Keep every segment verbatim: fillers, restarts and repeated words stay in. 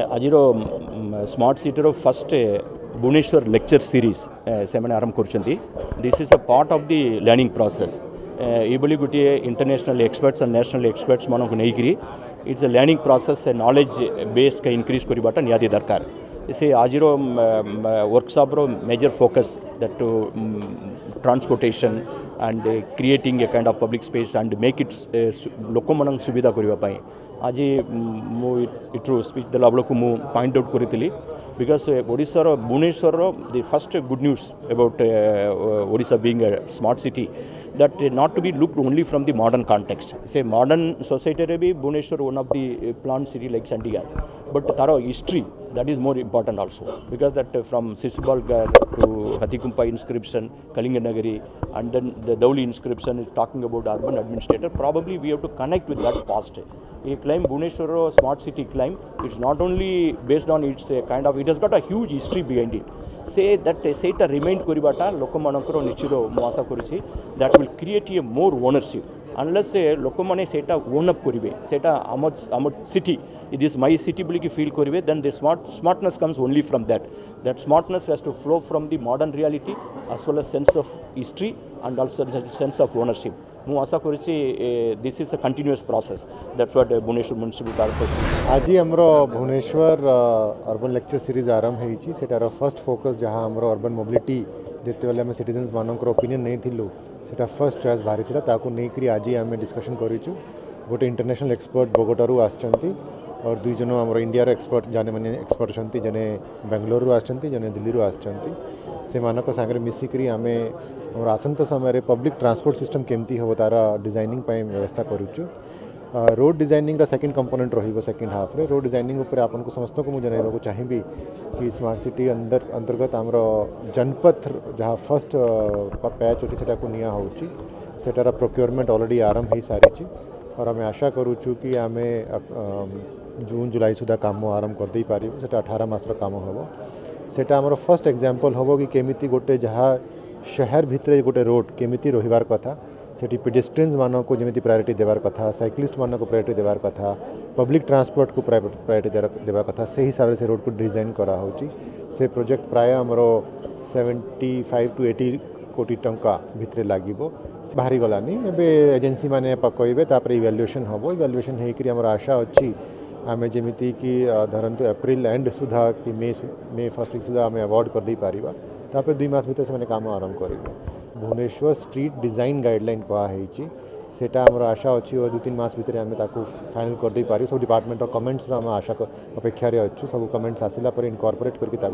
आज smart city first Bhubaneswar lecture series से आरंभ कर this is a part of the learning process ये गोटे international experts and national experts मानक नहीं it's a learning process knowledge base का इंक्रीज करवाटा निहाती दरकार से आज वर्कशॉप रो major focus that transportation and creating a kind of public space and make it लोक मान सुविधा करने आज मुझे स्पीच देला बेलू मु पॉइंट आउट करी बिकॉज ओडिशार Bhubaneswar the first good news about Odisha being a smart city that not to be looked only from the modern context. Say modern society re bhi Bhubaneswar one of the planned city like Chandigarh, but taro history that is more important also because that from Sisibalgarh to Hathikumpa inscription, Kalinganagari, and then the Dauli inscription is talking about urban administrator. Probably we have to connect with that past. A claim Bhubaneswar smart city claim it's not only based on its kind of it has got a huge history behind it. से that सेटा remind करवाटा लोक मानकर निश्चित मु आशा करुच्ची that will create a more ownership unless से लोक मैंने सेटा ओन अप करेंगे सेटा आम आम सिटी दिस माई सिटी बोलिकी फील करेंगे then the smart smartness comes only from that that smartness has to flow from the modern reality as well as sense of history and also sense of ownership मु आशा करुच्ची this is a continuous process that's what Bhubaneswar municipal corporation आज हमर Bhubaneswar urban lecture series आरंभ होईची सेटार first focus जहां हमर urban mobility जेते बेले हम सिटीजन्स मानकर ओपिनियन नहीं थिलु सेटा फर्स्ट चॉइस बाहरी थिला ताकू नै करी आज हम डिस्कशन करिछु गोटे इंटरनेशनल एक्सपर्ट बोगोटारू आछंती और दुई जन हमर इंडिया रो एक्सपर्ट जाने माने एक्सपर्ट छंती जने बेंगलोर आछंती जने दिल्ली रो आछंती से मानक सांगरे मिसी करी हमें और आसंत समय पब्लिक ट्रांसपोर्ट सिस्टम केमती हो तार डिजाइनिंग पे व्यवस्था करुचु रोड डिजाइनिंग रा सेकंड कंपोनेंट रहिबो सेकंड हाफ रे रोड डिजाइनिंग ऊपर आपन को समस्त को मुझे जानबा को चाहिबी कि स्मार्ट सिटी अंदर अंतर्गत हमरो जनपथ जहाँ फर्स्ट पैच होची सेटा को निया होची सेटार प्रोक्योरमेंट ऑलरेडी आरंभ हो सारी छी और हमें आशा करुचु कि आमे जून जुलाई सुधा काम आरंभ कर दे पारिबो सेटा अठारह मास रो काम होबो सेटा हमरो फर्स्ट एग्जांपल होबो कि केमिति गोटे जहाँ शहर भितर गोटे रोड केमिति रहिबार कथा सेठी पेडेस्ट्रियंस मानक को जमिति प्रायोरिटी देवार कथा साइक्लिस्ट मानक को प्रायोरिटी देवार कथा पब्लिक ट्रांसपोर्ट को प्रायोरिटी देवार कथा से हिसाब से रोड को डिजाइन करा होची से प्रोजेक्ट प्राय हमरो पचहत्तर टू अस्सी कोटी टंका भितर लागिबो बाहरी गलानी एबे एजेंसी माने पकइबे तापर इवैल्यूएशन हबो इवैल्यूएशन हे करी हमर आशा अछि आमे जमिति कि धरंतु अप्रैल एंड सुधा कि मे मे फर्स्ट वीक सुधा आमे अवार्ड कर दे पारिबा तापर दुई मास भीतर से काम आरंभ करेंगे भुवनेश्वर स्ट्रीट डिजाइन गाइडलाइन कहुई सेटा आम आशा अच्छी और दु तीन मास भीतर आम फाइनल कर दे पारि सब डिपार्टमेंट कमेंट्स आम आशा अपेक्षा अच्छु सब कमेंट्स आसिला पर इनकॉर्पोरेट करके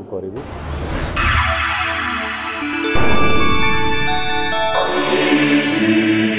करूँ।